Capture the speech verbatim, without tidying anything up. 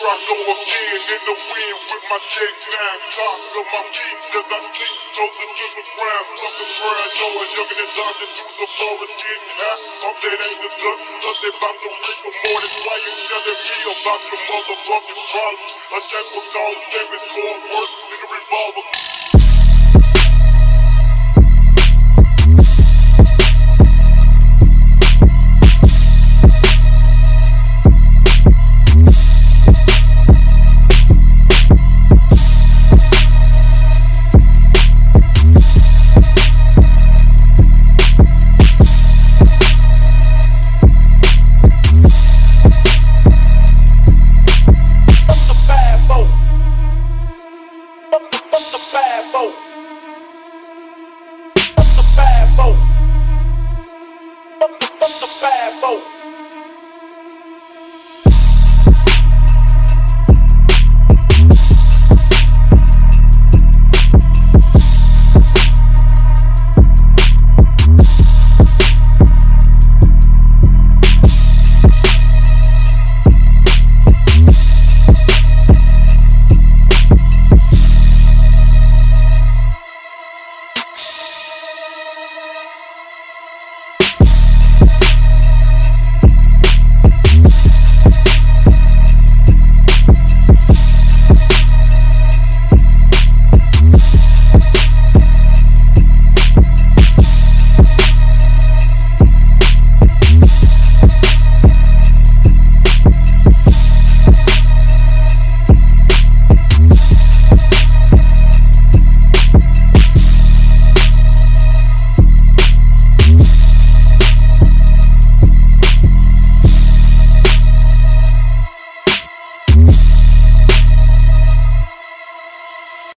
I go again in the wind with my J nine cocked on my feet as I sleep closer to the ground. Something where I know I'm younger than dodging through the forest getting hot. I'm dead ain't the dust, cause they bout to freak for more than flying, telling me about your motherfucking problems. A shackle dog, famous core worse than a revolver.